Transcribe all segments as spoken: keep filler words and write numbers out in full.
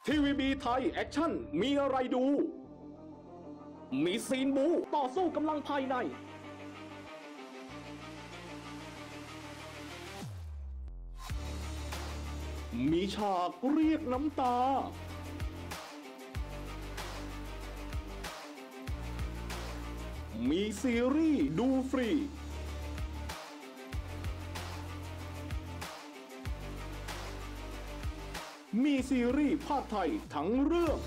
ทีวีบีไทยแอคชั่นมีอะไรดูมีซีนบูต่อสู้กำลังภายในมีฉากเรียกน้ำตามีซีรีส์ดูฟรีมีซีรีส์ภาคไทยทั้งเรื่อง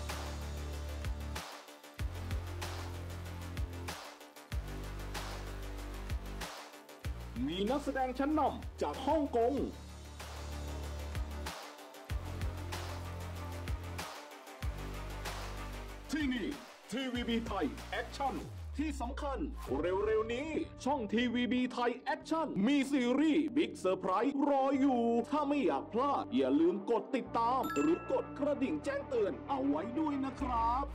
มีนักแสดงชั้นนำจากฮ่องกงที่นี่ทีวีบีไทยแอคชั่นที่สำคัญเร็วๆนี้ช่องทีวีบีไทยแอคชั่นมีซีรีส์บิ๊กเซอร์ไพรส์รออยู่ถ้าไม่อยากพลาดอย่าลืมกดติดตามหรือกดกระดิ่งแจ้งเตือนเอาไว้ด้วยนะครับ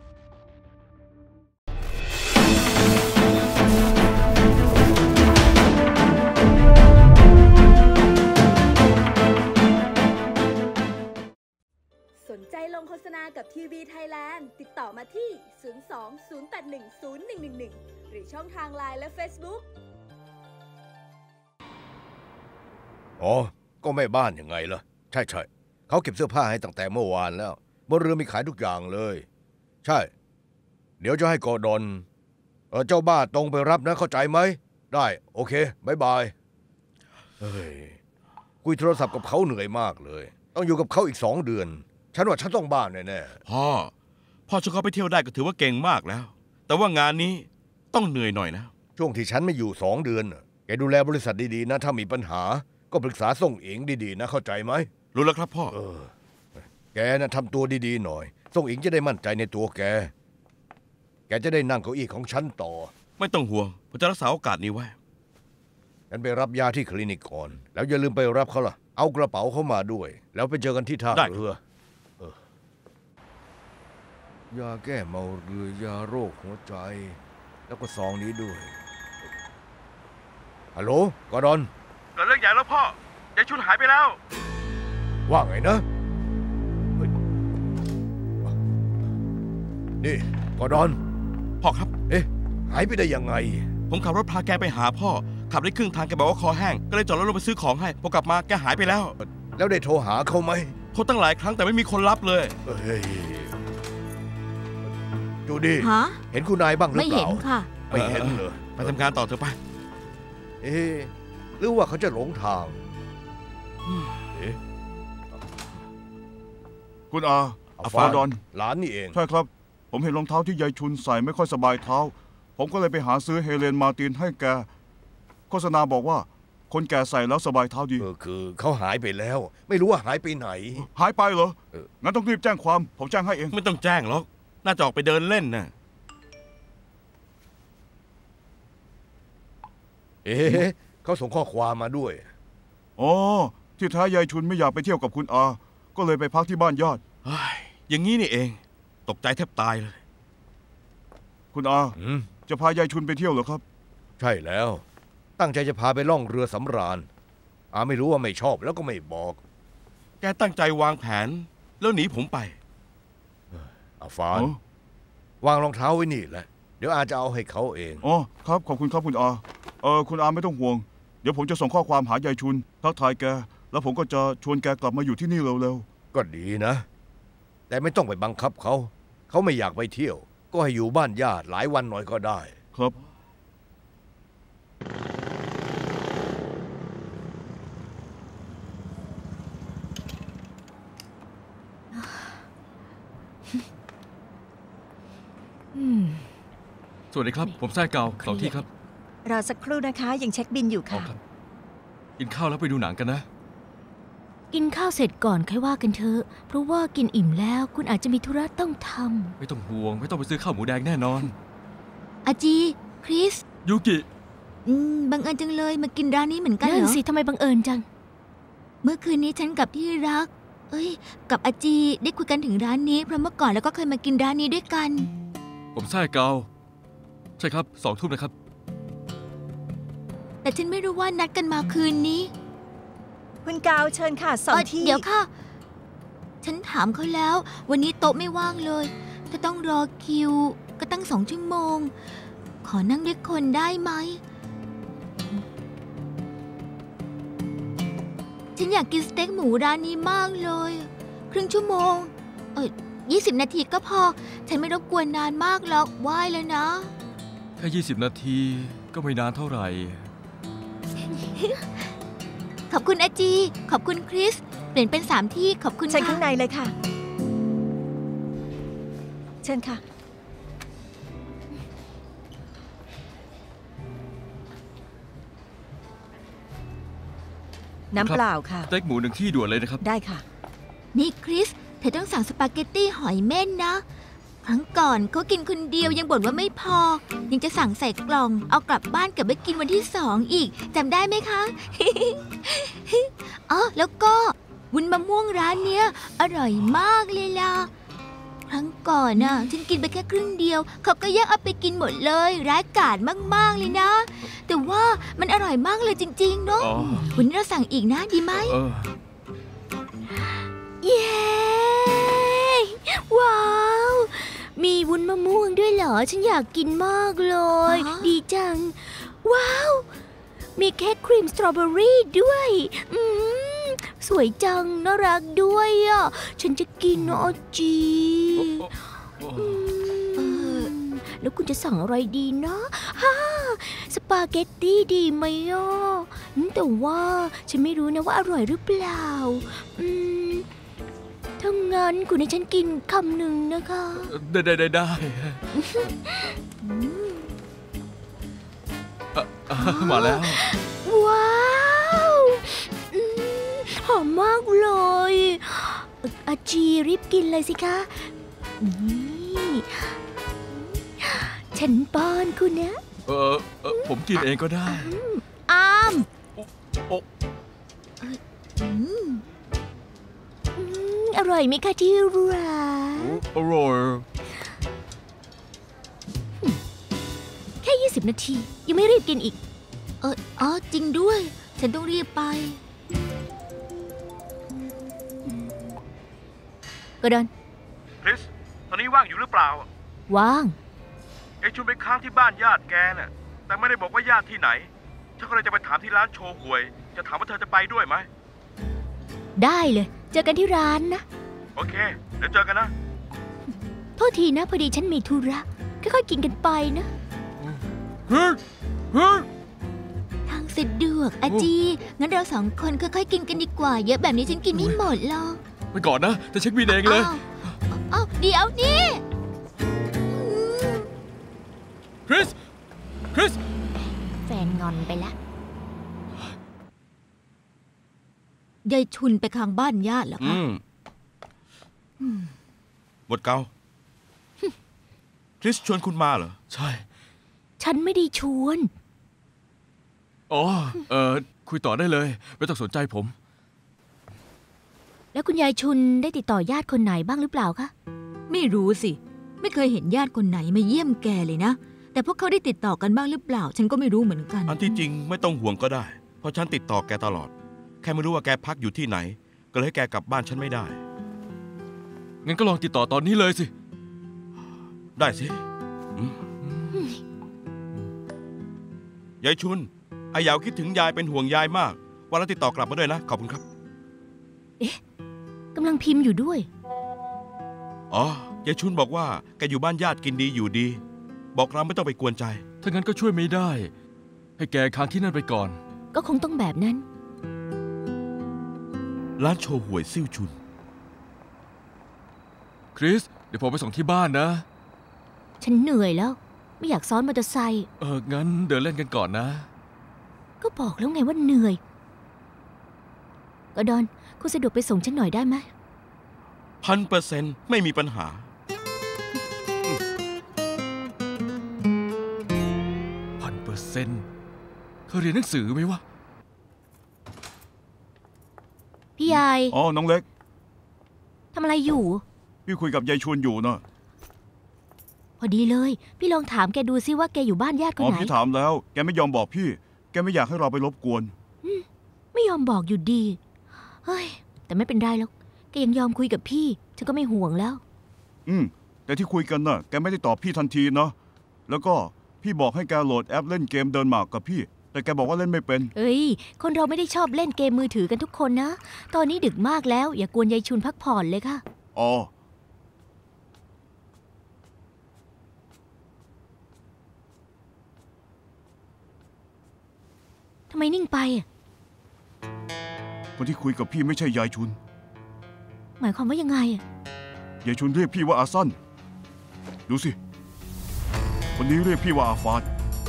สนใจลงโฆษณากับทีวีไทยแลนด์ติดต่อมาที่ ศูนย์ สอง ศูนย์ แปด หนึ่ง ศูนย์ หนึ่ง หนึ่ง หนึ่ง หรือช่องทาง ไลน์ และ Facebook อ๋อก็แม่บ้านยังไงล่ะใช่ใช่เขาเก็บเสื้อผ้าให้ตั้งแต่เมื่อวานแล้วบนเรือมีขายทุกอย่างเลยใช่เดี๋ยวจะให้กอดอนเออเจ้าบ้าตรงไปรับนะเข้าใจไหมได้โอเคบายบายเฮ้ยคุยโทรศัพท์กับเขาเหนื่อยมากเลยต้องอยู่กับเขาอีกสองเดือนฉันว่าฉันต้องบ้านแน่ๆพ่อพ่อชวนเขาไปเที่ยวได้ก็ถือว่าเก่งมากแล้วแต่ว่างานนี้ต้องเหนื่อยหน่อยนะช่วงที่ฉันไม่อยู่สองเดือนแกดูแลบริษัทดีๆนะถ้ามีปัญหาก็ปรึกษาส่งเองดีๆนะเข้าใจไหมรู้แล้วครับพ่อเออแกนะทำตัวดีๆหน่อยส่งเองจะได้มั่นใจในตัวแกแกจะได้นั่งเก้าอี้ของฉันต่อไม่ต้องห่วงผมจะรักษาโอกาสนี้ไว้ฉันไปรับยาที่คลินิกก่อนแล้วอย่าลืมไปรับเขาล่ะเอากระเป๋าเขามาด้วยแล้วไปเจอกันที่ท่าเรือยาแก้เมาเรือยาโรคหัวใจแล้วก็ซองนี้ด้วยฮัลโหลกอดอนเกิดเรื่องใหญ่แล้วพ่อยายชุนหายไปแล้วว่าไงนะนี่กอดอนพ่อครับเอ๊ะหายไปได้ยังไงผมขับรถพาแกไปหาพ่อขับได้ครึ่งทางแกบอกว่าคอแห้งก็เลยจอดรถลงไปซื้อของให้พอกลับมาแกหายไปแล้วแล้วได้โทรหาเขาไหมโทรตั้งหลายครั้งแต่ไม่มีคนรับเลยเฮ้ยจูดี้เห็นคุณนายบ้างหรือเปล่าไม่เห็นค่ะไม่เห็นเหรอไปทำงานต่อเถอะไปเอ๊ะหรือว่าเขาจะหลงทางเอ๊ะคุณอาฟาดอนหลานนี่เองใช่ครับผมเห็นรองเท้าที่ยายชุนใส่ไม่ค่อยสบายเท้าผมก็เลยไปหาซื้อเฮเลนมาร์ตินให้แกโฆษณาบอกว่าคนแก่ใส่แล้วสบายเท้าดีเออคือเขาหายไปแล้วไม่รู้ว่าหายไปไหนหายไปเหรองั้นต้องรีบแจ้งความผมแจ้งให้เองไม่ต้องแจ้งหรอกน่าจะออกไปเดินเล่นน่ะเอ๊ะเขาส่งข้อความมาด้วยอ๋อที่แท้ยายชุนไม่อยากไปเที่ยวกับคุณอาก็เลยไปพักที่บ้านญาติอย่างนี้นี่เองตกใจแทบตายเลยคุณอาจะพายายชุนไปเที่ยวเหรอครับใช่แล้วตั้งใจจะพาไปล่องเรือสำราญอาไม่รู้ว่าไม่ชอบแล้วก็ไม่บอกแกตั้งใจวางแผนแล้วหนีผมไปอาฟานวางรองเท้าไว้นี่แหละเดี๋ยวอาจะเอาให้เขาเองอ๋อครับขอบคุณครับคุณอาเออคุณอาไม่ต้องห่วงเดี๋ยวผมจะส่งข้อความหายายชุนทักทายแกแล้วผมก็จะชวนแกกลับมาอยู่ที่นี่เร็วๆก็ดีนะแต่ไม่ต้องไปบังคับเขาเขาไม่อยากไปเที่ยวก็ให้อยู่บ้านญาติหลายวันหน่อยก็ได้ครับสวัสดีครับผมแซ่เกาสองที่ครับรอสักครู่นะคะยังเช็คบินอยู่ค่ะกินข้าวแล้วไปดูหนังกันนะกินข้าวเสร็จก่อนค่อยว่ากันเถอะเพราะว่ากินอิ่มแล้วคุณอาจจะมีธุระต้องทำไม่ต้องห่วงไม่ต้องไปซื้อข้าวหมูแดงแน่นอนอาจีคริสยูกิอืมบังเอิญจังเลยมากินร้านนี้เหมือนกันเหรอนั่นสิทำไมบังเอิญจังเมื่อคืนนี้ฉันกับที่รักเอ้ยกับอาจีได้คุยกันถึงร้านนี้เพราะเมื่อก่อนแล้วก็เคยมากินร้านนี้ด้วยกันผมแซ่เกาใช่ครับสองทุ่มนะครับแต่ฉันไม่รู้ว่านัดกันมาคืนนี้คุณกาวเชิญค่ะสองที่เดี๋ยวค่ะฉันถามเขาแล้ว วันนี้โต๊ะไม่ว่างเลยถ้าต้องรอคิวก็ตั้งสองชั่วโมง ขอนั่งด้วยคนได้ไหม ฉันอยากกินสเต็กหมูร้านนี้มากเลยครึ่งชั่วโมง เออยี่สิบนาทีก็พอ ฉันไม่รบกวนนานมากหรอกไหว้แล้วนะแค่ยี่สิบนาทีก็ไม่นานเท่าไหร่ขอบคุณอาจี ขอบคุณคริส เปลี่ยนเป็นสามที่ขอบคุณเชิญค่ะข้างในเลยค่ะ เชิญค่ะ น้ำเปล่าค่ะสเต็กหมูหนึ่งที่ด่วนเลยนะครับได้ค่ะนี่คริส เธอต้องสั่งสปาเกตตี้หอยเม่นนะ ครั้งก่อนเขากินคนเดียวยังบ่นว่าไม่พอ ยังจะสั่งใส่กล่องเอากลับบ้านเก็บไว้กินวันที่สองอีกจำได้ไหมคะ อ๋อแล้วก็วุ้นมะม่วงร้านเนี้ยอร่อยมากเลยล่ะ ครั้งก่อนน่ะฉันกินไปแค่ครึ่งเดียว เขาก็แยกเอาไปกินหมดเลยร้ายกาจมากๆเลยนะ แต่ว่ามันอร่อยมากเลยจริงๆเนาะอ๋อวันนี้เราสั่งอีกนะดีไหมเออเย้ ว้าว มีวุ้นมะม่วงด้วยเหรอ ฉันอยากกินมากเลยอ๋อดีจัง ว้าว มีเค้กครีมสตรอเบอรี่ด้วย อืม สวยจัง น่ารักด้วยอ่ะ ฉันจะกินนะอจีโอ้อืเออมแล้วคุณจะสั่งอะไรดีนะฮ่าสปาเกตตี้ดีไหมอ่ะอืมแต่ว่าฉันไม่รู้นะว่าอร่อยหรือเปล่า อืมถ้างั้นคุณให้ฉันกินคำหนึ่งนะคะได้ได้ได้ได้อ่ะอ่ะมาแล้วว้าวอืมหอมมากเลยอาจีรีบกินเลยสิคะนี่ฉันป้อนคุณนะเออเออผมกินเองก็ได้อามโอ้อืมอืมอร่อยไหมคะที่รักอร่อยแค่ยี่สิบนาที ยังไม่รีบกินอีกเอออ๋อจริงด้วย ฉันต้องรีบไปก็เดินคริส ตอนนี้ว่างอยู่หรือเปล่าว่างไอชุนไปค้างที่บ้านญาติแกน่ะ แต่ไม่ได้บอกว่าญาติที่ไหนฉันก็เลยจะไปถามที่ร้านโชว์หวย จะถามว่าเธอจะไปด้วยไหมได้เลย เจอกันที่ร้านนะโอเค เดี๋ยวเจอกันนะโทษทีนะพอดีฉันมีธุระค่อยๆกินกันไปนะเฮ้ยเฮ้ยทางสะดวกอาจี งั้นเราสองคนค่อยๆกินกันดีกว่า เยอะแบบนี้ฉันกินไม่หมดหรอกไปก่อนนะจะเช็คบินเองเลยอ้าวอ้าวเดี๋ยวนี่คริส คริสแฟนงอนไปละยายชุนไปข้างบ้านญาติเหรออืคะมหมดเกา คริสชวนคุณมาเหรอใช่ฉันไม่ได้ชวนอ๋อ เออคุยต่อได้เลย ไม่ต้องสนใจผมแล้วคุณยายชุนได้ติดต่อญาติคนไหนบ้างหรือเปล่าคะไม่รู้สิ ไม่เคยเห็นญาติคนไหนมาเยี่ยมแกเลยนะ แต่พวกเขาได้ติดต่อกันบ้างหรือเปล่า ฉันก็ไม่รู้เหมือนกันอันที่จริงไม่ต้องห่วงก็ได้ เพราะฉันติดต่อแกตลอด แค่ไม่รู้ว่าแกพักอยู่ที่ไหน ก็เลยให้แกกลับบ้านฉันไม่ได้งั้นก็ลองติดต่อตอนนี้เลยสิได้สิอืมยายชุนอายาวคิดถึงยายเป็นห่วงยายมาก วันหลังติดต่อกลับมาด้วยนะ ขอบคุณครับกำลังพิมพ์อยู่ด้วยอ๋อยายชุนบอกว่าแกอยู่บ้านญาติกินดีอยู่ดี บอกเราไม่ต้องไปกวนใจถ้างั้นก็ช่วยไม่ได้ ให้แกค้างที่นั่นไปก่อนก็คงต้องแบบนั้นร้านโชว์หวยซิ่วชุนคริส เดี๋ยวผมไปส่งที่บ้านนะฉันเหนื่อยแล้ว ไม่อยากซ้อนมอเตอร์ไซค์เออ งั้นเดินเล่นกันก่อนนะก็บอกแล้วไงว่าเหนื่อย ก็ดอนคุณสะดวกไปส่งฉันหน่อยได้ไหมพันเปอร์เซ็นต์ไม่มีปัญหาพันเปอร์เซ็นต์เธอเรียนหนังสือไหมวะพี่ยายอ๋อ น้องเล็กทำอะไรอยู่พี่คุยกับยายชวนอยู่นะพอดีเลย พี่ลองถามแกดูซิว่าแกอยู่บ้านญาติคอ๋นอไหนพี่ถามแล้ว แกไม่ยอมบอกพี่ แกไม่อยากให้เราไปรบกวนไม่ยอมบอกอยู่ดี เฮ้ย แต่ไม่เป็นไรหรอกแกยังยอมคุยกับพี่ฉันก็ไม่ห่วงแล้วอืมแต่ที่คุยกันน่ะแกไม่ได้ตอบพี่ทันทีนะแล้วก็พี่บอกให้แกโหลดแอปเล่นเกมเดินหมากกับพี่แต่แกบอกว่าเล่นไม่เป็นเอ้ยคนเราไม่ได้ชอบเล่นเกมมือถือกันทุกคนนะตอนนี้ดึกมากแล้วอย่ากวนยายชุนพักผ่อนเลยค่ะอ๋อทำไมนิ่งไปคนที่คุยกับพี่ไม่ใช่ยายชุนหมายความว่ายังไงยายชุนเรียกพี่ว่าอาซันดูสิคนนี้เรียกพี่ว่าอาฟาน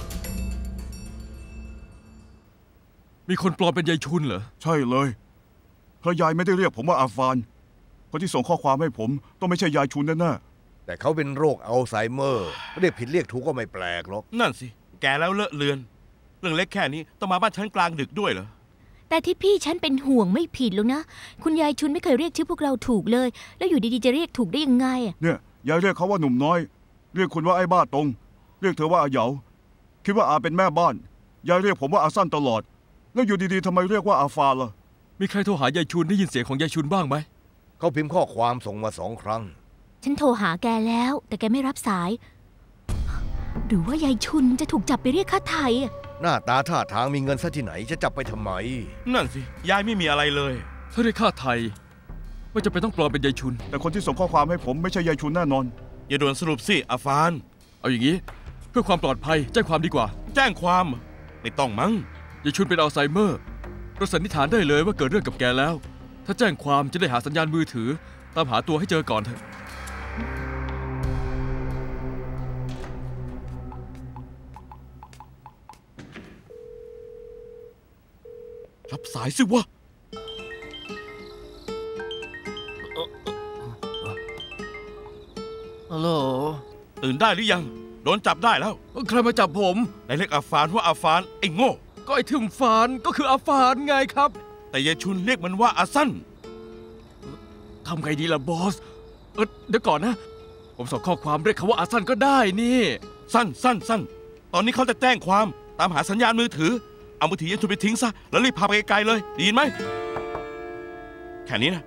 มีคนปลอมเป็นยายชุนเหรอใช่เลยเพราะยายไม่ได้เรียกผมว่าอาฟานคนที่ส่งข้อความให้ผมต้องไม่ใช่ยายชุนแน่ๆแต่เขาเป็นโรคอัลไซเมอร์เรียกผิดเรียกถูกก็ไม่แปลกหรอกนั่นสิแกแล้วเลอะเลือนเรื่องเล็กแค่นี้ต้องมาบ้านฉันกลางดึกด้วยเหรอแต่ที่พี่ฉันเป็นห่วงไม่ผิดหรอกนะคุณยายชุนไม่เคยเรียกชื่อพวกเราถูกเลยแล้วอยู่ดีๆจะเรียกถูกได้ยังไงเนี่ยยายเรียกเขาว่าหนุ่มน้อยเรียกคุณว่าไอ้บ้าตรงเรียกเธอว่าอาเหยาคิดว่าอาเป็นแม่บ้านยายเรียกผมว่าอาสั้นตลอดแล้วอยู่ดีๆทำไมเรียกว่าอาฟาล่ะมีใครโทรหายายชุนได้ยินเสียงของยายชุนบ้างไหมเขาพิมพ์ข้อความส่งมาสองครั้งฉันโทรหาแกแล้วแต่แกไม่รับสายหรือว่ายายชุนจะถูกจับไปเรียกค่าไถ่หน้าตาท่าทางมีเงินซะที่ไหนจะจับไปทำไมนั่นสิยายไม่มีอะไรเลยถ้าเรียกค่าไถ่ไม่จะเป็นต้องปลอมเป็นยายชุนแต่คนที่ส่งข้อความให้ผมไม่ใช่ยายชุนแน่นอนอย่าด่วนสรุปสิอาฟานเอาอย่างนี้เพื่อความปลอดภัยแจ้งความดีกว่าแจ้งความไม่ต้องมั้งยายชุนเป็นอัลไซเมอร์เราสันนิษฐานได้เลยว่าเกิดเรื่องกับแกแล้วถ้าแจ้งความจะได้หาสัญญาณมือถือตามหาตัวให้เจอก่อนเถอะรับสายสิวะฮัลโหลตื่นได้หรือยังโดนจับได้แล้วใครมาจับผมนายเรียกอาฟานว่าอาฟานไอ้โง่ก็ไอ้ทึมฟานก็คืออาฟานไงครับแต่ยายชุนเรียกมันว่าอาสั้นทำไงดีล่ะบอสเออเดี๋ยวก่อนนะผมส่งข้อความเรียกเขาว่าอาสั้นก็ได้นี่สั้นสั้นสั้นตอนนี้เขาจะแจ้งความตามหาสัญญาณมือถือเอามือถือยายชุนไปทิ้งซะแล้วรีบพาไปไกลๆเลยได้ยินไหมแค่นี้นะ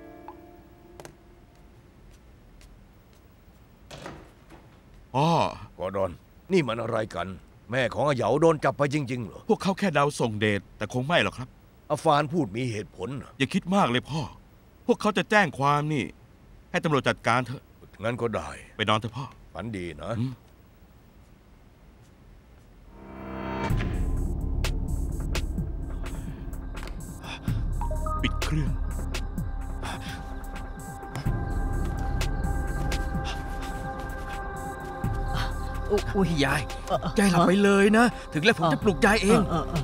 อ๋อกอดอนนี่มันอะไรกันแม่ของอาเหยาโดนจับไปจริงๆเหรอพวกเขาแค่เดาส่งเดชแต่คงไม่หรอกครับอาฟานพูดมีเหตุผลอย่าคิดมากเลยพ่อพวกเขาจะแจ้งความนี่ให้ตำรวจจัดการเถอะงั้นก็ได้ไปนอนเถอะพ่อฝันดีนะปิดเครื่องอุ้ยยายยายหลับไปเลยนะถึงแล้วผมจะปลุกยายเอง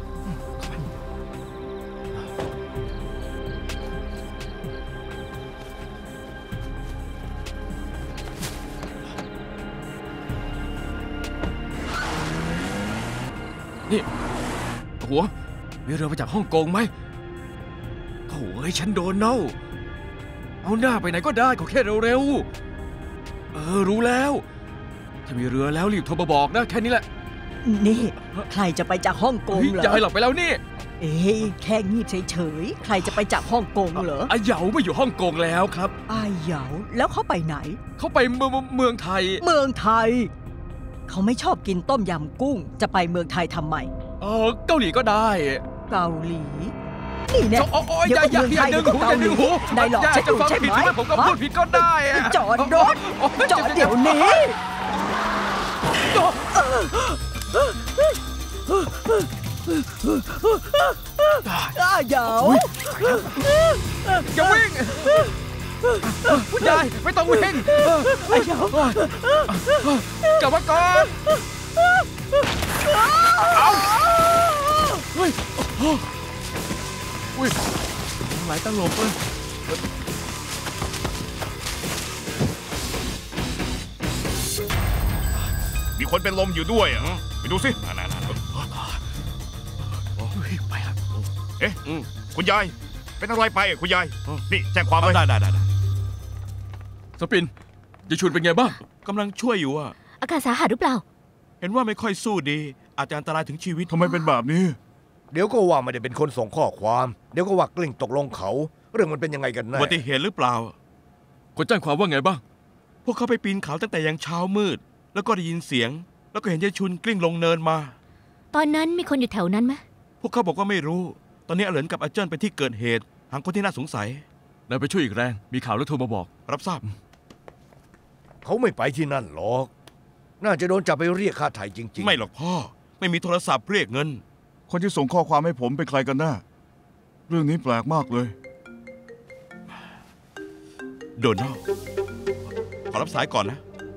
นี่หัวมีเรือมาจากฮ่องกงไหมโถ่เอ้ยฉันโดนเน่าเอาหน้าไปไหนก็ได้ขอแค่เร็วๆเออรู้แล้วถ้ามีเรือแล้วรีบโทรมาบอกนะแค่นี้แหละนี่ใครจะไปจากฮ่องกงเหรอยายหลับไปแล้วนี่เอ๊ะแค่งีบเฉยๆใครจะไปจากฮ่องกงเหรออาเหยาไม่อยู่ฮ่องกงแล้วครับอาเหยาแล้วเขาไปไหนเขาไปเมืองเมืองไทยเมืองไทยเขาไม่ชอบกินต้มยำกุ้งจะไปเมืองไทยทำไมเออเกาหลีก็ได้เกาหลีนี่เนี่ยเดี๋ยวเมืองไทยก็เกาหลีได้หรอกใช่ใช่ไหมผมก็พูดผิดก็ได้จอดรถจอดเดี๋ยวนี้อาเหยาอย่าวิ่งคุณยายไม่ต้องวิ่งอาเหยากลับมาก่อนเอาเฮ้ยอุ้ยหลายตลบเลยมีคนเป็นลมอยู่ด้วยอ่ะไปดูสินั่นๆไปครับเอ๊ะคุณยายเป็นอะไรไปอ่ะคุณยายนี่แจ้งความเลยได้ได้ได้สปินยายชุนเป็นไงบ้างกำลังช่วยอยู่อ่ะอาการสาหัสหรือเปล่าเห็นว่าไม่ค่อยสู้ดีอาจจะอันตรายถึงชีวิตทำไมเป็นแบบนี้เดี๋ยวก็ว่าไม่ได้เป็นคนส่งข้อความเดี๋ยวก็ว่ากลิ้งตกลงเขาเรื่องมันเป็นยังไงกันแน่อุบัติเหตุหรือเปล่าคนแจ้งความว่าไงบ้างพวกเขาไปปีนเขาตั้งแต่ยังเช้ามืด แล้วก็ได้ยินเสียง แล้วก็เห็นยายชุนกลิ้งลงเนินมาตอนนั้นมีคนอยู่แถวนั้นไหมพวกเขาบอกว่าไม่รู้ ตอนนี้อเหลินกับอาเจิ้นไปที่เกิดเหตุหาคนที่น่าสงสัยนายไปช่วยอีกแรง มีข่าวแล้วโทรมาบอกรับทราบเขาไม่ไปที่นั่นหรอก น่าจะโดนจับไปเรียกค่าไถ่จริงๆไม่หรอกพ่อ ไม่มีโทรศัพท์เรียกเงินคนที่ส่งข้อความให้ผมเป็นใครกันแน่เรื่องนี้แปลกมากเลยโดนัลด์ขอรับสายก่อนนะ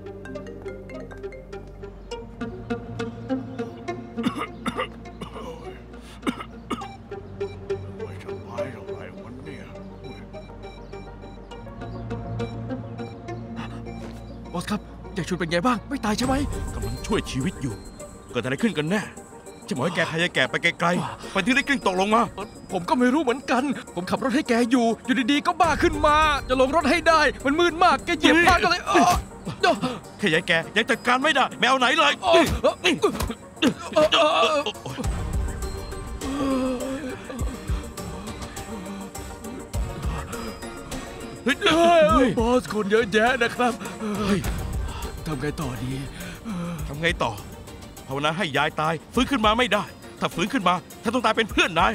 บอสครับยายชุนเป็นไงบ้าง ไม่ตายใช่ไหมกำลังช่วยชีวิตอยู่ เกิดอะไรขึ้นกันแน่จะบอกให้แกพายายแก่ไปไกลๆไปที่ได้กลิ้งตกลงมาผมก็ไม่รู้เหมือนกัน ผมขับรถให้แกอยู่ อยู่ดีๆก็บ้าขึ้นมา จะลงรถให้ได้ มันมืดมาก แกเหยียบพลาดก็เลยเออเออแค่ยายแกยังจัดการไม่ได้ไม่เอาไหนเลยเออเออเออเฮ้ยเฮ้ยบอสคนเยอะแยะนะครับเฮ้ยทำไงต่อดีทำไงต่อภาวนาให้ยายตายฟื้นขึ้นมาไม่ได้ ถ้าฟื้นขึ้นมาถ้าต้องตายเป็นเพื่อนนาย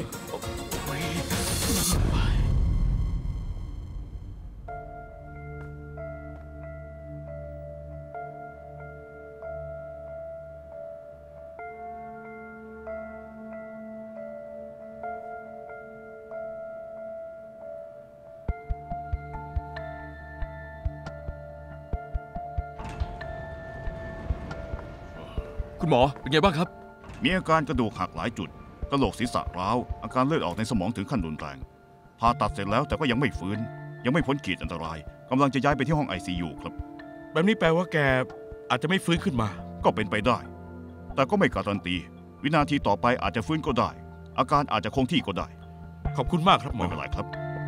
คุณหมอเป็นไงบ้างครับมีอาการกระดูกหักหลายจุดกระโหลกศีรษะร้าวอาการเลือดออกในสมองถึงขั้นรุนแรงผ่าตัดเสร็จแล้วแต่ก็ยังไม่ฟื้น ยังไม่พ้นขีดอันตรายกำลังจะย้ายไปที่ห้อง ไอ ซี ยู ครับแบบนี้แปลว่าแกอาจจะไม่ฟื้นขึ้นมาก็เป็นไปได้ แต่ก็ไม่การันตี วินาทีต่อไปอาจจะฟื้นก็ได้ อาการอาจจะคงที่ก็ได้ขอบคุณมากครับหมอไม่เป็นไรครับ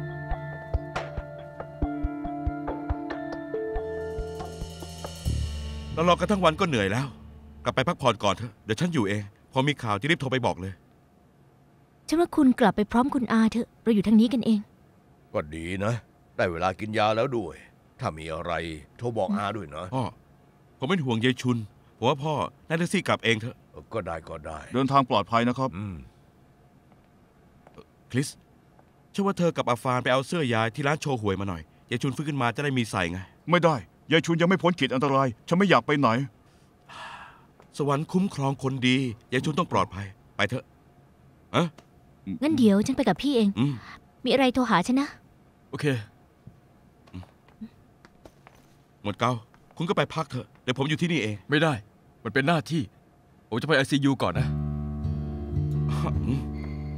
เรารอกันทั้งวันก็เหนื่อยแล้ว กลับไปพักผ่อนก่อนเถอะเดี๋ยวฉันอยู่เอง พอมีข่าวจะรีบโทรไปบอกเลยฉันว่าคุณกลับไปพร้อมคุณอาเถอะ เราอยู่ทางนี้กันเองก็ดีนะ ได้เวลากินยาแล้วด้วย ถ้ามีอะไรโทรบอกอาด้วยนะพ่อ ผมเป็นห่วงยายชุน ผมว่าพ่อนั่งแท็กซี่กลับเองเถอะก็ได้ก็ได้เดินทางปลอดภัยนะครับอืมคริสเชื่อว่าเธอกับอาฟานไปเอาเสื้อยายที่ร้านโชว์หวยมาหน่อยยายชุนฟื้นขึ้นมาจะได้มีใส่ไงไม่ได้ยายชุนยังไม่พ้นขีดอันตราย ฉันไม่อยากไปไหนสวรรค์คุ้มครองคนดียายชุนต้องปลอดภัยไปเถอะอะงั้นเดี๋ยวฉันไปกับพี่เองอืมมีอะไรโทรหาฉันนะโอเคหมดเกาคุณก็ไปพักเถอะเดี๋ยวผมอยู่ที่นี่เองไม่ได้ มันเป็นหน้าที่ ผมจะไป ไอ ซี ยู ก่อนนะอืม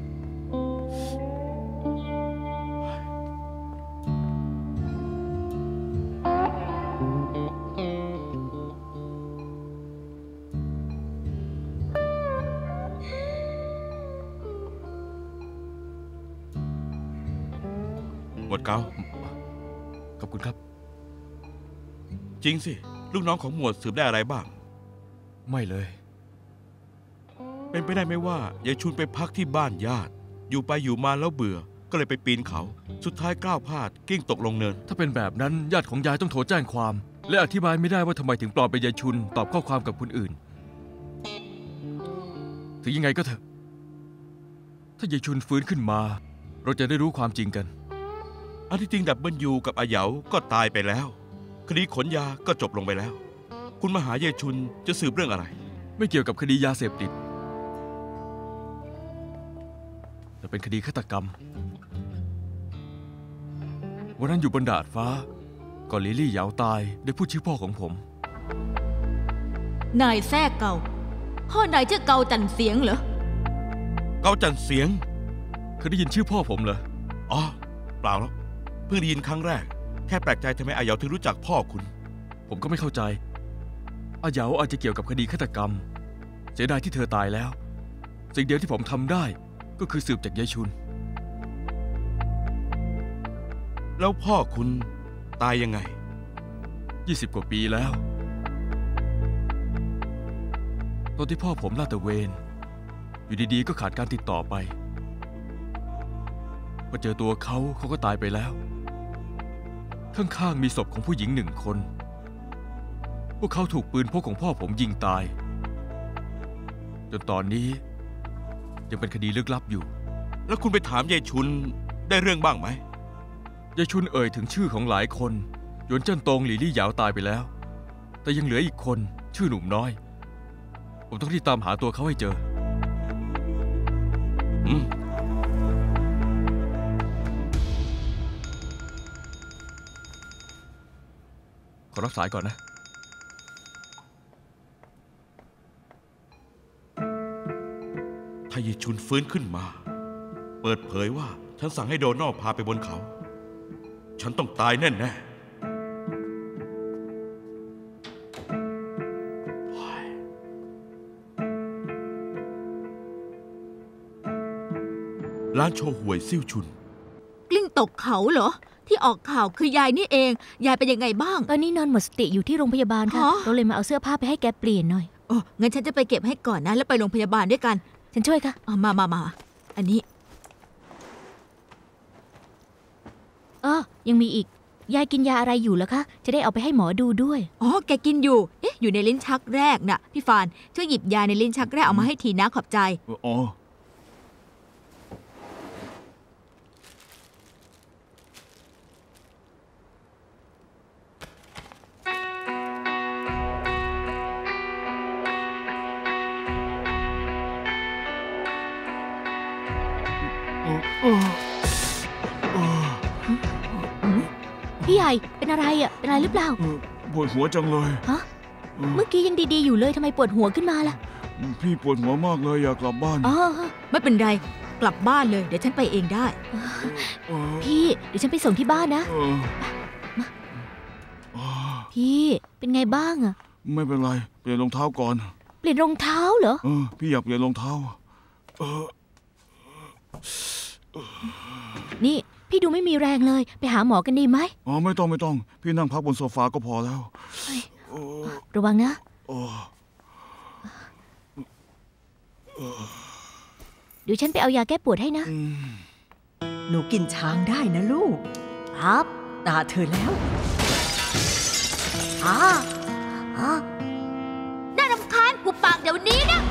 หมวดเกาขอบคุณครับจริงสิ ลูกน้องของหมวดสืบได้อะไรบ้างไม่เลยเป็นไปได้ไหมว่ายายชุนไปพักที่บ้านญาติ อยู่ไปอยู่มาแล้วเบื่อ ก็เลยไปปีนเขา สุดท้ายกล้าวพลาดกิ้งตกลงเนินถ้าเป็นแบบนั้นญาติของยายต้องโทรแจ้งความ และอธิบายไม่ได้ว่าทำไมถึงปลอมเป็นยายชุน ตอบข้อความกับคนอื่น ถึงยังไงก็เถอะ ถ้ายายชุนฟื้นขึ้นมา เราจะได้รู้ความจริงกันอันที่จริงดับเบิลยูกับอาเหยาก็ตายไปแล้ว คดีขนยาก็จบลงไปแล้ว คุณมาหายายชุนจะสืบเรื่องอะไรไม่เกี่ยวกับคดียาเสพติด แต่เป็นคดีฆาตกรรม วันนั้นอยู่บนดาดฟ้า ก่อนลิลลี่เหยาตายได้พูดชื่อพ่อของผมนายแท้เก่า พ่อนายชื่อเกาจันเสียงเหรอเกาจันเสียงเคยได้ยินชื่อพ่อผมเหรออ๋อ เปล่าแล้วเพิ่งได้ยินครั้งแรก แค่แปลกใจทำไมอาเหยาถึงรู้จักพ่อคุณผมก็ไม่เข้าใจ อาเหยาอาจจะเกี่ยวกับคดีฆาตกรรม เสียดายที่เธอตายแล้ว สิ่งเดียวที่ผมทำได้ก็คือสืบจากยายชุนแล้วพ่อคุณตายยังไงยี่สิบกว่าปีแล้ว ตอนที่พ่อผมลาดตระเวน อยู่ดีๆก็ขาดการติดต่อไปพอเจอตัวเขาเขาก็ตายไปแล้วข้างๆมีศพของผู้หญิงหนึ่งคนพวกเขาถูกปืนพกของพ่อผมยิงตายจนตอนนี้ยังเป็นคดีลึกลับอยู่แล้วคุณไปถามยายชุนได้เรื่องบ้างไหมยายชุนเอ่ยถึงชื่อของหลายคนหยวนเจิ้นตงหลี่ลี่หยาวตายไปแล้วแต่ยังเหลืออีกคนชื่อหนุ่มน้อยผมต้องรีบตามหาตัวเขาให้เจออืมขอรับสายก่อนนะถ้ายายชุนฟื้นขึ้นมาเปิดเผยว่าฉันสั่งให้โดนัลพาไปบนเขาฉันต้องตายแน่ๆร้านโชห่วยซิ่วชุนกลิ้งตกเขาเหรอที่ออกข่าวคือยายนี่เองยายเป็นยังไงบ้างตอนนี้นอนหมดสติอยู่ที่โรงพยาบาลค่ะเราเลยมาเอาเสื้อผ้าไปให้แกเปลี่ยนหน่อยโอ้งั้นฉันจะไปเก็บให้ก่อนนะแล้วไปโรงพยาบาลด้วยกันฉันช่วยค่ะเอามามามาอันนี้อ๋อยังมีอีกยายกินยาอะไรอยู่ล่ะคะจะได้เอาไปให้หมอดูด้วยอ๋อแกกินอยู่เอ๊ะอยู่ในลิ้นชักแรกน่ะพี่ฟานช่วยหยิบยาในลิ้นชักแรกเอามาให้ทีนะขอบใจอ๋อพี่ใหญ่เป็นอะไรอ่ะเป็นอะไรหรือเปล่าปวดหัวจังเลยฮะเมื่อกี้ยังดีๆอยู่เลยทำไมปวดหัวขึ้นมาล่ะพี่ปวดหัวมากเลยอยากกลับบ้านอ๋อไม่เป็นไรกลับบ้านเลยเดี๋ยวฉันไปเองได้พี่เดี๋ยวฉันไปส่งที่บ้านนะพี่เป็นไงบ้างอ่ะไม่เป็นไรเปลี่ยนรองเท้าก่อนเปลี่ยนรองเท้าเหรอเออพี่อยากเปลี่ยนรองเท้าเออนี่พี่ดูไม่มีแรงเลยไปหาหมอกันดีไหมอ๋อไม่ต้องไม่ต้องพี่นั่งพักบนโซฟาก็พอแล้วระวังนะเดี๋ยวฉันไปเอายาแก้ปวดให้นะหนูกินช้างได้นะลูกครับตาเธอแล้วอ่าอ่าน่ารำคาญกูปากเดี๋ยวนี้นะ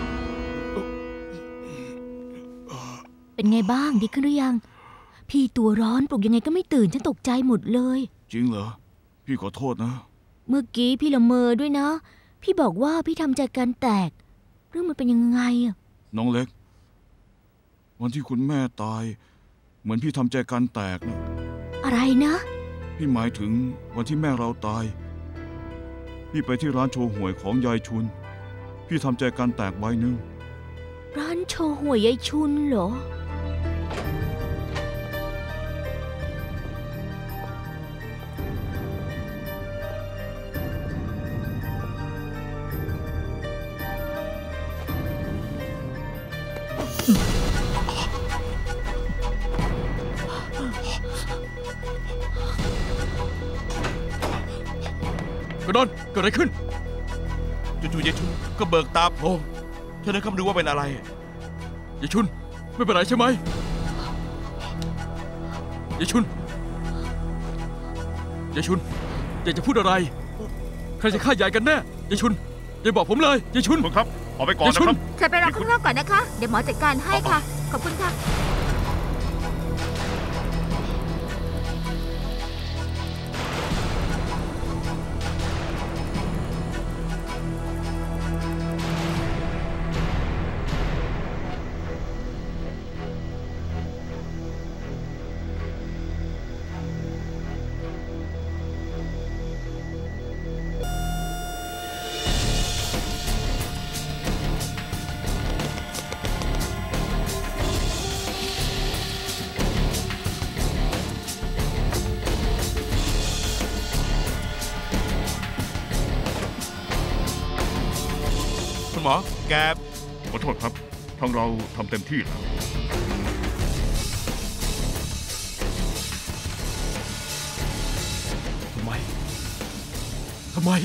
เป็นไงบ้างดีขึ้นหรือยังพี่ตัวร้อนปลุกยังไงก็ไม่ตื่นฉันตกใจหมดเลยจริงเหรอพี่ขอโทษนะเมื่อกี้พี่ละเมอด้วยนะพี่บอกว่าพี่ทำใจกันแตกเรื่องมันเป็นยังไงอะน้องเล็กวันที่คุณแม่ตายเหมือนพี่ทำใจกันแตกนะอะไรนะพี่หมายถึงวันที่แม่เราตายพี่ไปที่ร้านโชห่วยของยายชุนพี่ทำใจกันแตกใบหนึ่งร้านโชห่วยยายชุนเหรอกระดอนเกิดอะไรขึ้นจู่ๆยายชุนก็เบิกตาโพลงเธอเดินเข้ามาดูว่าเป็นอะไรยายชุนไม่เป็นไรใช่ไหมยายชุนยายชุนอยากจะพูดอะไรใครจะฆ่ายายกันแน่ยายชุนยายบอกผมเลยยายชุนครับออกไปก่อนนะครับฉันไปรอข้างนอกก่อนนะคะเดี๋ยวหมอจัดการให้ค่ะขอบคุณค่ะหมอแกขอโทษครับทางเราทำเต็มที่แล้วทำไมทำไม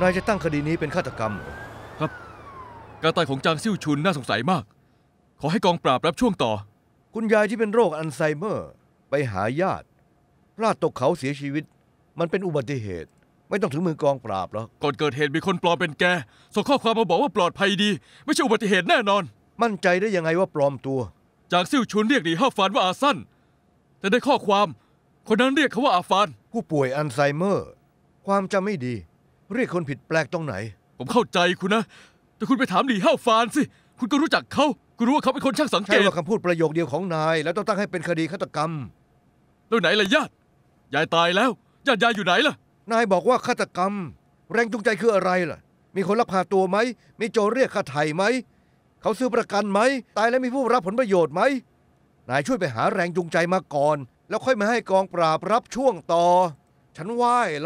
นายจะตั้งคดีนี้เป็นฆาตกรรมครับการตายของจางซิ่วชุนน่าสงสัยมาก ขอให้กองปราบรับช่วงต่อคุณยายที่เป็นโรคอัลไซเมอร์ไปหาญาติพลาดตกเขาเสียชีวิตมันเป็นอุบัติเหตุไม่ต้องถึงมือกองปราบหรอกก่อนเกิดเหตุมีคนปลอมเป็นแกส่งข้อความมาบอกว่าปลอดภัยดีไม่ใช่อุบัติเหตุแน่นอนมั่นใจได้ยังไงว่าปลอมตัวจางซิ่วชุนเรียกหลีห้าฟานว่าอาสั้นแต่ในข้อความคนนั้นเรียกเขาว่าอาฟานผู้ป่วยอัลไซเมอร์ความจำไม่ดีเรียกคนผิดแปลกตรงไหนผมเข้าใจคุณนะแต่คุณไปถามหลีห้าฟานสิคุณก็รู้จักเขาคุณรู้ว่าเขาเป็นคนช่างสังเกใช่ตว่าคำพูดประโยคเดียวของนายแล้วต้องตั้งให้เป็นคดีฆาตกรรมแล้วไหนล่ะญาติยายตายแล้วญาติยายอยู่ไหนล่ะนายบอกว่าฆาตกรรมแรงจูงใจคืออะไรล่ะมีคนลักพาตัวไหมมีโจรเรียกค่าไถ่ไหมเขาซื้อประกันไหมตายแล้วมีผู้รับผลประโยชน์ไหมนายช่วยไปหาแรงจูงใจมาก่อนแล้วค่อยมาให้กองปราบรับช่วงต่อฉันไหว้ละ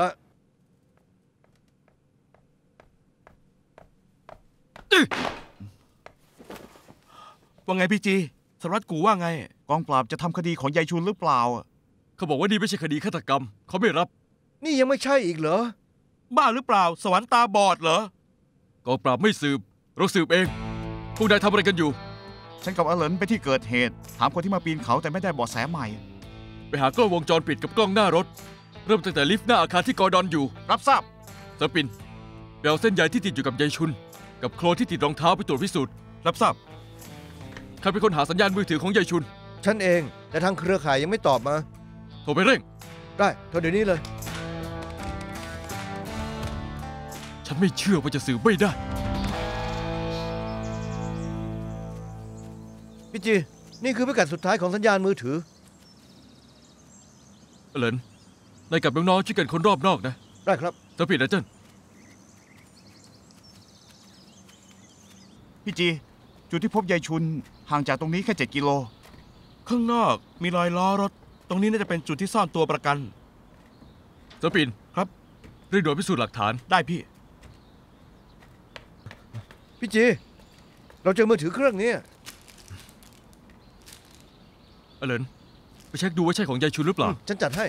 ว่าไงพี่จีสารวัตรกูว่าไงกองปราบจะทำคดีของยายชุนหรือเปล่าเขาบอกว่านี่ไม่ใช่คดีฆาตกรรมเขาไม่รับนี่ยังไม่ใช่อีกเหรอบ้าหรือเปล่าสวรรค์ตาบอดเหรอกองปราบไม่สืบเราสืบเองพวกนายทำอะไรกันอยู่ฉันกับอเหลินไปที่เกิดเหตุถามคนที่มาปีนเขาแต่ไม่ได้เบาะแสใหม่ไปหากล้องวงจรปิดกับกล้องหน้ารถเริ่มตั้งแต่ลิฟต์หน้าอาคารที่กอร์ดอนอยู่รับทราบสปินไปเอาเส้นใยที่ติดอยู่กับยายชุนกับโคลนที่ติดรองเท้าไปตรวจพิสูจน์รับทราบใครเป็นคนหาสัญญาณมือถือของยายชุนฉันเองแต่ทางเครือข่ายยังไม่ตอบมาโทรไปเร่งได้โทรเดี๋ยวนี้เลยฉันไม่เชื่อว่าจะสืบไม่ได้พี่จีนี่คือพิกัดสุดท้ายของสัญญาณมือถือเหลินนายกับน้องๆช่วยกันคนรอบนอกนะได้ครับสปินนะเจิ้นพี่จีจุดที่พบยายชุนห่างจากตรงนี้แค่เจ็ดกิโลข้างนอกมีรอยล้อรถ ตรงนี้น่าจะเป็นจุดที่ซ่อนตัวประกันสปินครับเรียกหน่วยพิสูจน์หลักฐานได้พี่พี่จีเราเจอมือถือเครื่องนี้เหลินไปเช็คดูว่าใช่ของยายชุนหรือเปล่าฉันจัดให้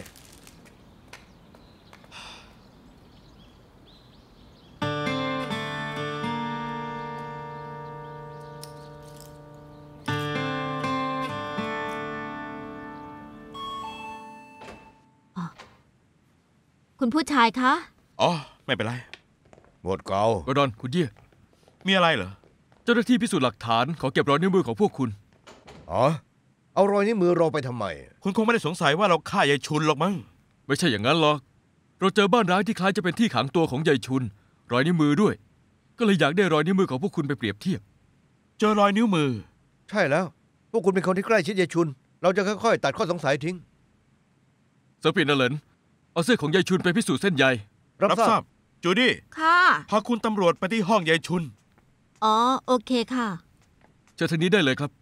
คุณผู้ชายคะอ๋อ ไม่เป็นไรหมดเกากอร์ดอนคุณเยี่ยมีอะไรเหรอเจ้าหน้าที่พิสูจน์หลักฐานขอเก็บรอยนิ้วมือของพวกคุณอ๋อเอารอยนิ้วมือเราไปทำไมคุณคงไม่ได้สงสัยว่าเราฆ่ายายชุนหรอกมั้งไม่ใช่อย่างนั้นหรอกเราเจอบ้านร้างที่คล้ายจะเป็นที่ขังตัวของยายชุน รอยนิ้วมือด้วย ก็เลยอยากได้รอยนิ้วมือของพวกคุณไปเปรียบเทียบเจอรอยนิ้วมือใช่แล้ว พวกคุณเป็นคนที่ใกล้ชิดยายชุน เราจะค่อยๆตัดข้อสงสัยทิ้งสปินนะเหลินเอาเสื้อของยายชุนไปพิสูจน์เส้นใยรับทราบจูดี้ค่ะพาคุณตำรวจไปที่ห้องยายชุนอ๋อ โอเคค่ะเชิญทางนี้ได้เลยครับ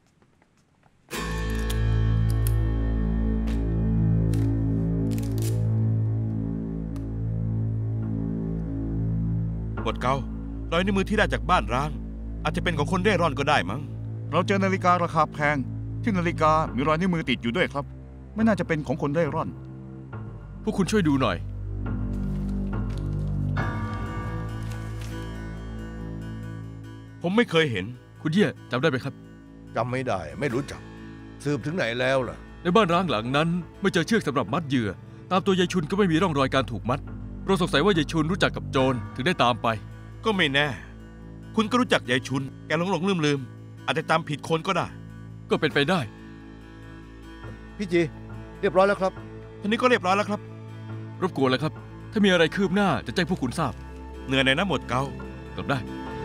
หมดเการอยนิ้วมือที่ได้จากบ้านร้าง อาจจะเป็นของคนเร่ร่อนก็ได้มั้งเราเจอนาฬิการาคาแพง ที่นาฬิกามีรอยนิ้วมือติดอยู่ด้วยครับ ไม่น่าจะเป็นของคนเร่ร่อนพวกคุณช่วยดูหน่อยผมไม่เคยเห็นคุณเยี่ยจำได้ไหมครับจำไม่ได้ไม่รู้จัก สืบถึงไหนแล้วล่ะในบ้านร้างหลังนั้นไม่เจอเชือกสำหรับมัดเหยื่อ ตามตัวยายชุนก็ไม่มีร่องรอยการถูกมัด เราสงสัยว่ายายชุนรู้จักกับโจรถึงได้ตามไปก็ไม่แน่ คุณก็รู้จักยายชุน แกหลงหลงลืมลืมๆอาจจะจำผิดคนก็ได้ก็เป็นไปได้พี่จีเรียบร้อยแล้วครับทีนี้ก็เรียบร้อยแล้วครับรบกวนแล้วครับ ถ้ามีอะไรคืบหน้าจะแจ้งพวกคุณทราบเหนื่อยในอยนะหมดเกากลับได้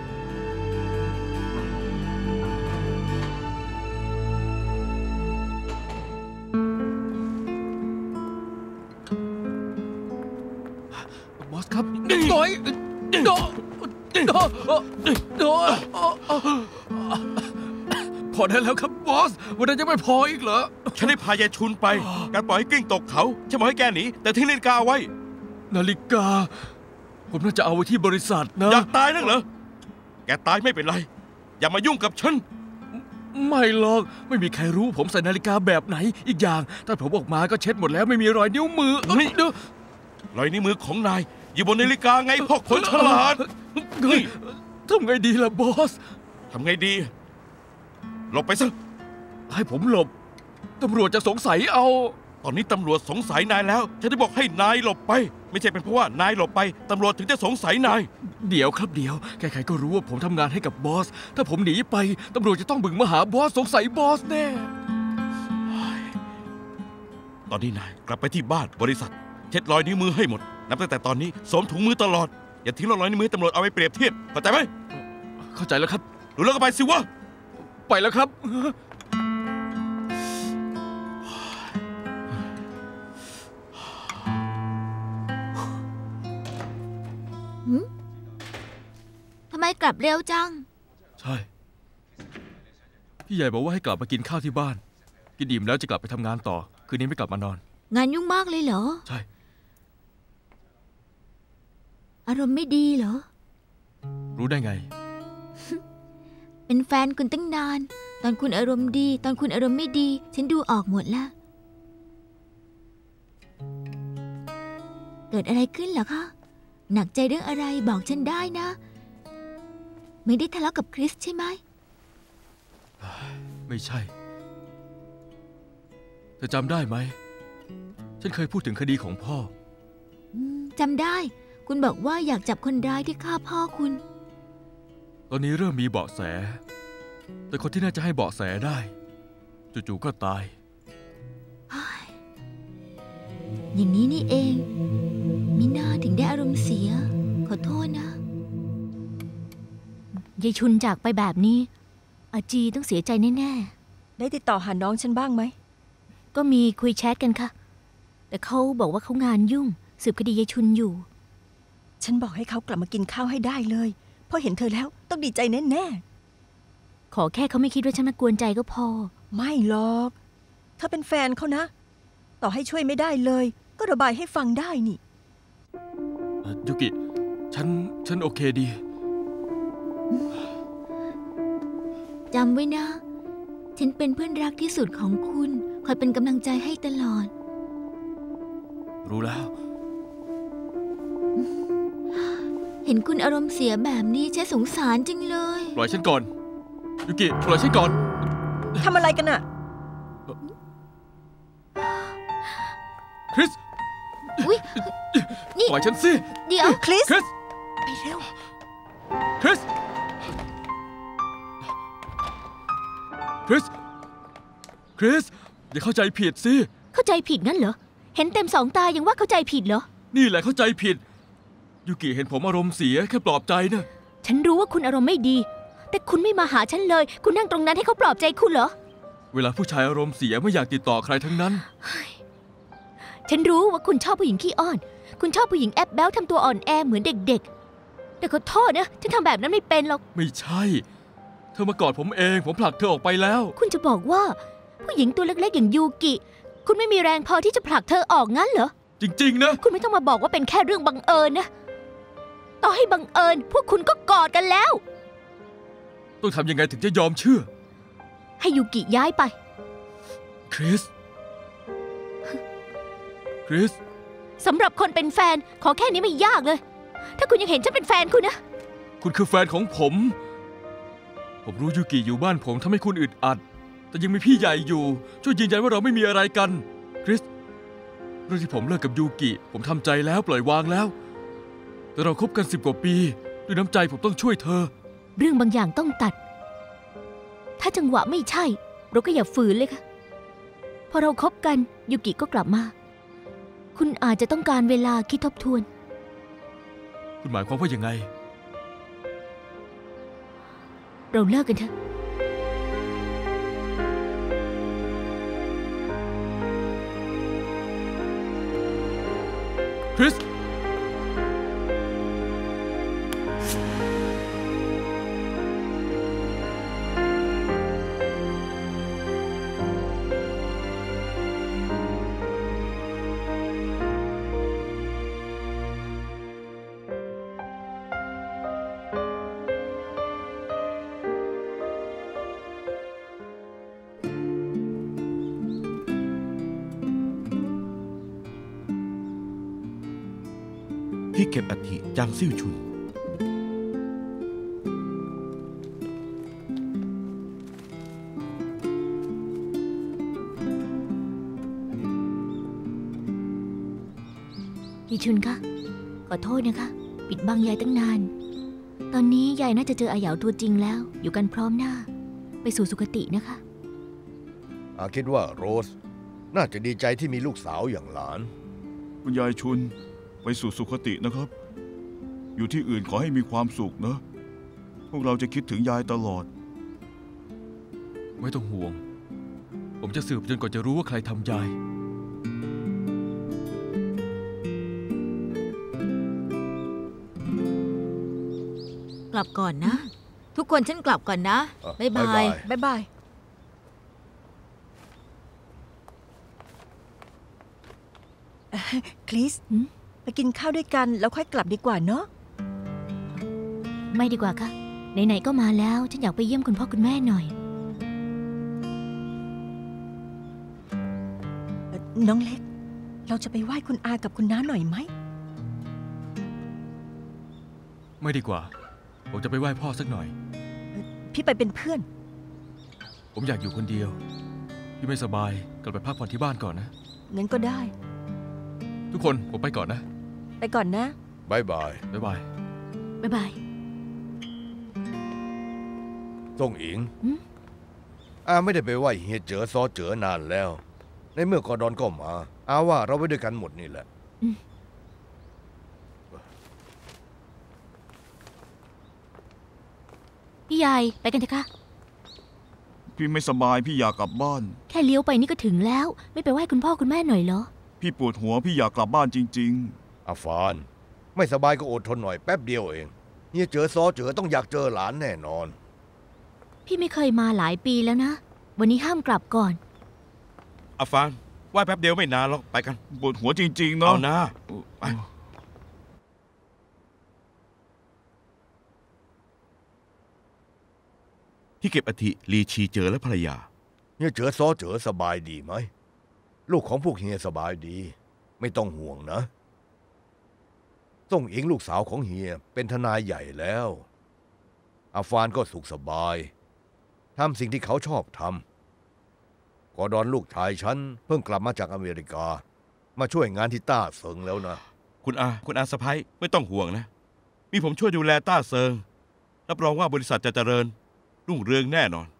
บอสครับน้อยโดโดโดพอได้แล้วครับบอสวันนั้นยังไม่พออีกเหรอฉันได้พายายชุนไป การปล่อยให้กลิ้งตกเขาฉันบอกให้แกหนีแต่ทิ้งนาฬิกาเอาไว้นาฬิกา ผมน่าจะเอาไว้ที่บริษัทนะอยากตายนักเหรอ แกตายไม่เป็นไร อย่ามายุ่งกับฉันไม่หรอกไม่มีใครรู้ผมใส่นาฬิกาแบบไหน อีกอย่างถ้าผมออกมาก็เช็ดหมดแล้วไม่มีรอยนิ้วมือเอ้ยเดี๋ยวรอยนิ้วมือของนายอยู่บนนาฬิกาไงพ่อคนฉลาดเฮ้ยทำไงดีล่ะบอสทำไงดีหลบไปซะให้ผมหลบ ตำรวจจะสงสัยเอาตอนนี้ตำรวจสงสัยนายแล้วฉันได้บอกให้นายหลบไป ไม่ใช่เป็นเพราะว่านายหลบไปตำรวจถึงจะสงสัยนายเดี๋ยวครับเดี๋ยวใครๆก็รู้ว่าผมทำงานให้กับบอส ถ้าผมหนีไปตำรวจจะต้องบึงมาหาบอสสงสัยบอสแน่ตอนนี้นายกลับไปที่บ้านบริษัทเช็ดรอยนิ้วมือให้หมดนับตั้งแต่ตอนนี้สวมถุงมือตลอดอย่าทิ้งรอยนิ้วมือตำรวจเอาไปเปรียบเทียบเข้าใจไหมเข้าใจแล้วครับรู้แล้วก็ไปสิวะไปแล้วครับทำไมกลับเร็วจังใช่ พี่ใหญ่บอกว่าให้กลับมากินข้าวที่บ้าน กินอิ่มแล้วจะกลับไปทำงานต่อ คืนนี้ไม่กลับมานอนงานยุ่งมากเลยเหรอใช่อารมณ์ไม่ดีเหรอรู้ได้ไงเป็นแฟนคุณตั้งนาน ตอนคุณอารมณ์ดี ตอนคุณอารมณ์ไม่ดี ฉันดูออกหมดแล้ว เกิดอะไรขึ้นเหรอคะ หนักใจเรื่องอะไรบอกฉันได้นะ ไม่ได้ทะเลาะกับคริสใช่ไหมไม่ใช่เธอจำได้ไหม ฉันเคยพูดถึงคดีของพ่ออืมจำได้ คุณบอกว่าอยากจับคนร้ายที่ฆ่าพ่อคุณตอนนี้เริ่มมีเบาะแส แต่คนที่น่าจะให้เบาะแสได้จู่ๆก็ตายอย่างนี้นี่เองมิน่าถึงได้อารมณ์เสีย ขอโทษนะยายชุนจากไปแบบนี้ อาจีต้องเสียใจแน่ได้ติดต่อหาน้องฉันบ้างไหมๆ ก็มีคุยแชทกันค่ะ แต่เขาบอกว่าเขางานยุ่ง สืบคดียายชุนอยู่ฉันบอกให้เขากลับมากินข้าวให้ได้เลยพอเห็นเธอแล้วต้องดีใจแน่ขอแค่เขาไม่คิดว่าฉันมากวนใจก็พอๆไม่หรอกเธอเป็นแฟนเขานะ ต่อให้ช่วยไม่ได้เลย ก็ระบายให้ฟังได้นี่ยุกิ ฉัน ฉันโอเคดีจำไว้นะ ฉันเป็นเพื่อนรักที่สุดของคุณ คอยเป็นกำลังใจให้ตลอดรู้แล้วเห็นคุณอารมณ์เสียแบบนี้ฉันสงสารจังเลยปล่อยฉันก่อน ยุกิ ปล่อยฉันก่อนทำอะไรกันน่ะคริสอุ๊ยนี่ปล่อยฉันสิเดี๋ยวคริสคริสไปเร็วคริส คริส คริส อย่าเข้าใจผิดสิเข้าใจผิดงั้นเหรอ เห็นเต็มสองตายังว่าเข้าใจผิดเหรอนี่แหละเข้าใจผิด ยุกิเห็นผมอารมณ์เสียแค่ปลอบใจนะฉันรู้ว่าคุณอารมณ์ไม่ดี แต่คุณไม่มาหาฉันเลย คุณนั่งตรงนั้นให้เขาปลอบใจคุณเหรอเวลาผู้ชายอารมณ์เสียไม่อยากติดต่อใครทั้งนั้นฉันรู้ว่าคุณชอบผู้หญิงขี้อ้อน คุณชอบผู้หญิงแอบแบ๊วทำตัวอ่อนแอเหมือนเด็กๆ แต่ขอโทษนะฉันทำแบบนั้นไม่เป็นหรอกไม่ใช่ เธอมากอดผมเอง ผมผลักเธอออกไปแล้วคุณจะบอกว่าผู้หญิงตัวเล็กๆอย่างยูกิ คุณไม่มีแรงพอที่จะผลักเธอออกงั้นเหรอจริงๆนะคุณไม่ต้องมาบอกว่าเป็นแค่เรื่องบังเอิญนะ ต่อให้บังเอิญพวกคุณก็กอดกันแล้วต้องทำยังไงถึงจะยอมเชื่อให้ยูกิย้ายไปคริส คริสสำหรับคนเป็นแฟนขอแค่นี้ไม่ยากเลย ถ้าคุณยังเห็นฉันเป็นแฟนคุณนะคุณคือแฟนของผม ผมรู้ยูกิอยู่บ้านผมทำให้คุณอึดอัด แต่ยังมีพี่ใหญ่อยู่ ช่วยยืนยันว่าเราไม่มีอะไรกัน คริส เรื่องที่ผมเลิกกับยูกิ ผมทำใจแล้วปล่อยวางแล้ว แต่เราคบกันสิบกว่าปี ด้วยน้ำใจผมต้องช่วยเธอเรื่องบางอย่างต้องตัด ถ้าจังหวะไม่ใช่ เราก็อย่าฝืนเลยค่ะ พอเราคบกันยูกิก็กลับมา คุณอาจจะต้องการเวลาคิดทบทวนคุณหมายความว่ายังไงเราเลิกกันเถอะคริสคที่เก็บอัฐิจางซิ่วชุนยายชุนคะขอโทษนะคะ ปิดบังยายตั้งนาน ตอนนี้ยายน่าจะเจออาเหยาตัวจริงแล้ว อยู่กันพร้อมหน้า ไปสู่สุคตินะคะอาคิดว่าโรสน่าจะดีใจที่มีลูกสาวอย่างหลานคุณยายชุนไปสู่สุคตินะครับ อยู่ที่อื่นขอให้มีความสุขนะ พวกเราจะคิดถึงยายตลอดไม่ต้องห่วง ผมจะสืบจนกว่าจะรู้ว่าใครทำยายกลับก่อนนะ ทุกคนฉันกลับก่อนนะเอ่อบ๊ายบาบ๊ายยบายบ๊ายบายเอ่อคริสหืมไปกินข้าวด้วยกันแล้วค่อยกลับดีกว่าเนาะไม่ดีกว่าค่ะ ไหนๆก็มาแล้ว ฉันอยากไปเยี่ยมคุณพ่อคุณแม่หน่อยเอ่อน้องเล็ก เราจะไปไหว้คุณอากับคุณน้าหน่อยไหมไม่ดีกว่า ผมจะไปไหว้พ่อสักหน่อยพี่ไปเป็นเพื่อนผมอยากอยู่คนเดียว พี่ไม่สบาย กลับไปพักผ่อนที่บ้านก่อนนะงั้นก็ได้ทุกคนผมไปก่อนนะไปก่อนนะบายบายบ๊ายบายบ๊ายบายส่งอิงหืมอาไม่ได้ไปไหว้เฮียเจ๋อซอเจ๋อนานแล้ว ในเมื่อกอดอนก็มา อาว่าเราไปด้วยกันหมดนี่แหละพี่ยายไปกันเถอะค่ะพี่ไม่สบายพี่อยากกลับบ้านแค่เลี้ยวไปนี่ก็ถึงแล้ว ไม่ไปไหว้คุณพ่อคุณแม่หน่อยเหรอพี่ปวดหัวพี่อยากกลับบ้านจริงอาฟาน ไม่สบายก็อดทนหน่อยแป๊บเดียวเองเฮียเจ๋อซอเจ๋อต้องอยากเจอหลานแน่นอนพี่ไม่เคยมาหลายปีแล้วนะ วันนี้ห้ามกลับก่อนอาฟานไหว้แป๊บเดียวไม่นานหรอกไปกันๆ ปวดหัวจริง ๆ เนาะเอานะไปที่เก็บอัฐิลีชีเจอและภรรยาเฮียเจ๋อซอเจ๋อสบายดีไหม ลูกของพวกเฮียสบายดี ไม่ต้องห่วงนะส่งอิงลูกสาวของเฮียเป็นทนายใหญ่แล้วอาฟานก็สุขสบายทำสิ่งที่เขาชอบทำกอดอนลูกชายฉันเพิ่งกลับมาจากอเมริกา มาช่วยงานที่ต้าเซิงแล้วนะคุณอาคุณอาสะพ้ยไม่ต้องห่วงนะ มีผมช่วยดูแลต้าเซิง รับรองว่าบริษัทจะเจริญ รุ่งเรืองแน่นอน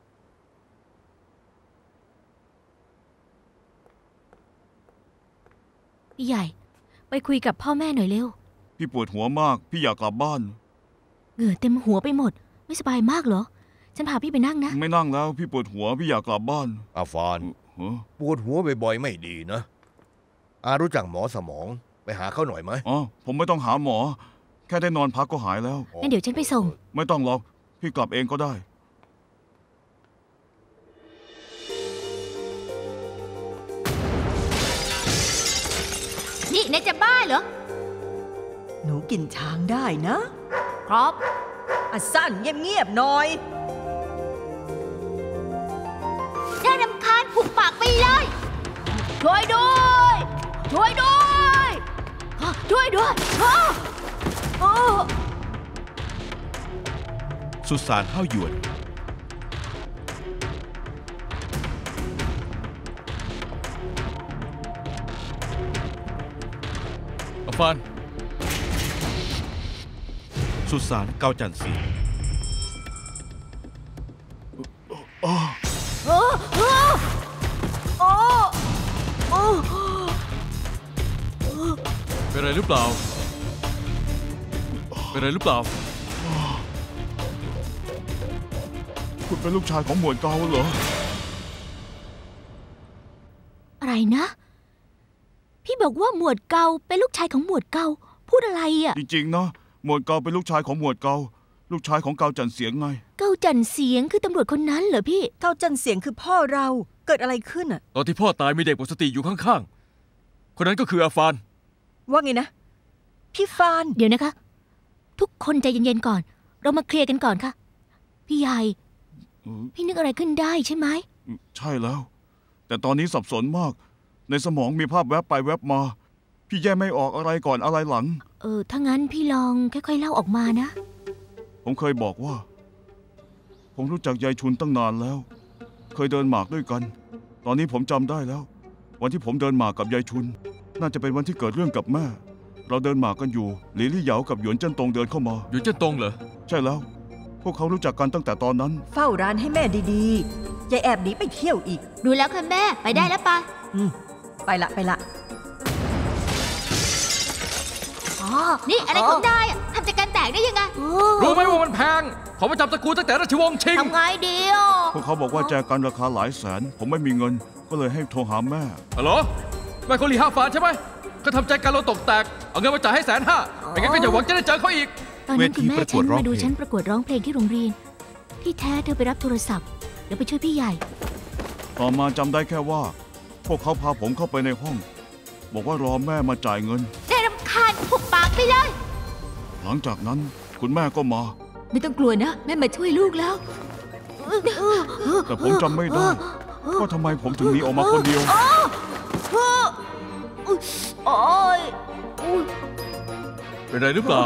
พี่ใหญ่ ไปคุยกับพ่อแม่หน่อยเร็วพี่ปวดหัวมากพี่อยากกลับบ้านเหงื่อเต็มหัวไปหมด ไม่สบายมากเหรอ ฉันพาพี่ไปนั่งนะไม่นั่งแล้วพี่ปวดหัวพี่อยากกลับบ้านอาฟานเฮ้อปวดหัวบ่อยๆไม่ดีนะ อารู้จักหมอสมองไปหาเขาหน่อยไหมอ๋อผมไม่ต้องหาหมอ แค่ได้นอนพักก็หายแล้วงั้นเดี๋ยวฉันไปส่งไม่ต้องหรอกพี่กลับเองก็ได้นี่นายจะบ้าเหรอหนูกินช้างได้นะครับ อ่ะสั้นเงียบๆหน่อยน่ารำคาญผูกปากไปเลย ช่วยด้วย ช่วยด้วยอ่ะช่วยด้วยอ่ะโอ้สุสานเฮ้าหยวนอาฟานสุสานเกาจันทร์สีโอ้โอ้โอ้โอ้เป็นอะไรหรือเปล่า เป็นอะไรหรือเปล่าคุณเป็นลูกชายของหมวดเกาเหรออะไรนะ พี่บอกว่าหมวดเกาเป็นลูกชายของหมวดเกาพูดอะไรอ่ะจริงๆนะหมวดเกาเป็นลูกชายของหมวดเกาลูกชายของเกาจันเสียงไงเกาจันเสียงคือตำรวจคนนั้นเหรอพี่เกาจันเสียงคือพ่อเราเกิดอะไรขึ้นอ่ะตอนที่พ่อตายมีเด็กหมดสติอยู่ข้างๆ คนนั้นก็คืออาฟานว่าไงนะ พี่ฟานเดี๋ยวนะคะ ทุกคนใจเย็นๆก่อน เรามาเคลียร์กันก่อนค่ะ พี่ใหญ่อืมพี่นึกอะไรขึ้นได้ใช่ไหมใช่แล้ว แต่ตอนนี้สับสนมาก ในสมองมีภาพแวบไปแวบมาพี่แยกไม่ออกอะไรก่อนอะไรหลังเออ ถ้างั้นพี่ลองค่อยๆเล่าออกมานะผมเคยบอกว่า ผมรู้จักยายชุนตั้งนานแล้ว เคยเดินหมากด้วยกัน ตอนนี้ผมจำได้แล้ว วันที่ผมเดินหมากกับยายชุน น่าจะเป็นวันที่เกิดเรื่องกับแม่ เราเดินหมากกันอยู่หลี่ลี่เหยากับหยวนเจิ้นตงเดินเข้ามาอยู่เจ้าตรงเหรอใช่แล้ว พวกเขารู้จักกันตั้งแต่ตอนนั้นเฝ้าร้านให้แม่ดีๆ อย่าแอบหนีไปเที่ยวอีกรู้แล้วค่ะแม่ไปได้แล้วปะอืม ไปละไปละอ๋อนี่อะไรของนายอะทำจากการแตกได้ยังไงรู้ไหมว่ามันแพงเขาประจำตระกูลตั้งแต่ราชวงศ์ชิงทำไงดีอ่ะพวกเขาบอกว่าแจกันราคาหลายแสน ผมไม่มีเงิน ก็เลยให้โทรหาแม่ฮัลโหลแม่คนหลีห้าฟานใช่ไหมก็ทำใจการเราตกแตก เอาเงินมาจ่ายให้แสนห้าไม่งั้นก็อย่าหวังจะได้เจอเขาอีกตอนนั้นคุณแม่เวทีประกฉัวดนร้องมาดูเพลงฉันประกวดร้องเพลงที่โรงเรียน ที่แท้เธอไปรับโทรศัพท์แล้วไปช่วยพี่ใหญ่ต่อมาจำได้แค่ว่า พวกเขาพาผมเข้าไปในห้อง บอกว่ารอแม่มาจ่ายเงินได้รำคาญหุบปากไปเลยหลังจากนั้นคุณแม่ก็มาไม่ต้องกลัวนะแม่มาช่วยลูกแล้วแต่ผมจำไม่ได้ว่าทำไมผมถึงหนีออกมาคนเดียวโอ้ยเป็นไรหรือเปล่า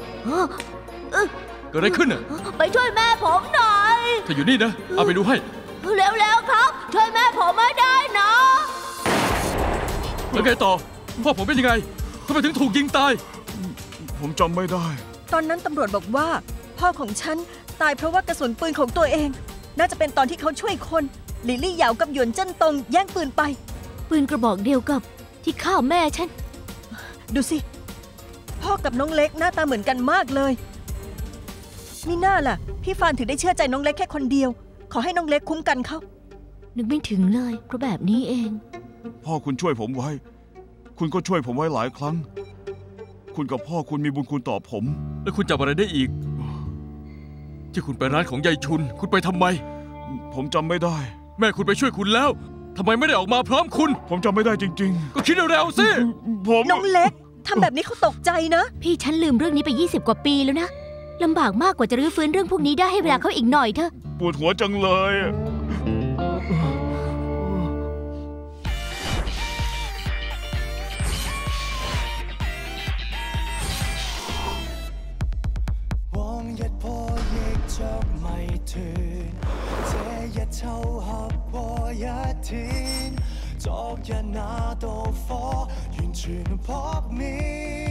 เกิดอะไรขึ้นอ่ะไปช่วยแม่ผมหน่อยถ้าอยู่นี่นะ เอาไปดูให้เร็วๆครับ ช่วยแม่ผมไม่ได้นะแล้วไงต่อ พ่อผมเป็นยังไงทำไมถึงถูกยิงตายผมจำไม่ได้ตอนนั้นตำรวจบอกว่า พ่อของฉันตายเพราะว่ากระสุนปืนของตัวเอง น่าจะเป็นตอนที่เขาช่วยคนหลี่ลี่เหยากับหยวนเจิ้นตงแย่งปืนไปปืนกระบอกเดียวกับที่ฆ่าแม่ฉันดูสิ พ่อกับน้องเล็กหน้าตาเหมือนกันมากเลยมิน่าล่ะ พี่ฟานถึงได้เชื่อใจน้องเล็กแค่คนเดียว ขอให้น้องเล็กคุ้มกันเขานึกไม่ถึงเลย เพราะแบบนี้เองพ่อคุณช่วยผมไว้ คุณก็ช่วยผมไว้หลายครั้ง คุณกับพ่อคุณมีบุญคุณต่อผมแล้วคุณจำอะไรได้อีก ที่คุณไปร้านของยายชุน คุณไปทำไมผมจำไม่ได้แม่คุณไปช่วยคุณแล้วทำไมไม่ได้ออกมาพร้อมคุณผมจำไม่ได้จริงก็คิดเร็วๆสิๆ ผมน้องเล็กทำแบบนี้เขาตกใจนะพี่ฉันลืมเรื่องนี้ไปยี่สิบกว่าปีแล้วนะลำบากมากกว่าจะรื้อฟื้นเรื่องพวกนี้ได้ให้เวลาเขาอีกหน่อยเถอะปวดหัวจังเลย往日破憶着迷團，這日湊合過一天。昨日那道火完全撲滅。